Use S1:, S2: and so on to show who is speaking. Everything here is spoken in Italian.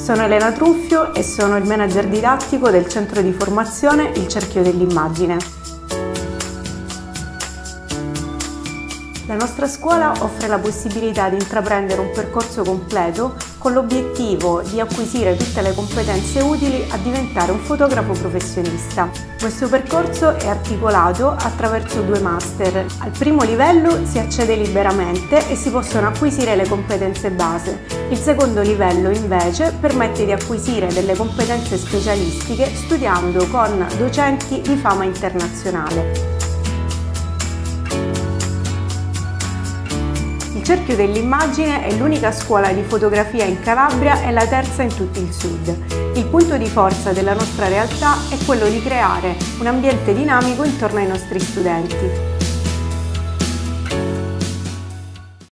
S1: Sono Elena Truffio e sono il manager didattico del centro di formazione Il Cerchio dell'Immagine. La nostra scuola offre la possibilità di intraprendere un percorso completo con l'obiettivo di acquisire tutte le competenze utili a diventare un fotografo professionista. Questo percorso è articolato attraverso 2 master. Al primo livello si accede liberamente e si possono acquisire le competenze base. Il secondo livello invece permette di acquisire delle competenze specialistiche studiando con docenti di fama internazionale. Il Cerchio dell'Immagine è l'unica scuola di fotografia in Calabria e la terza in tutto il sud. Il punto di forza della nostra realtà è quello di creare un ambiente dinamico intorno ai nostri studenti.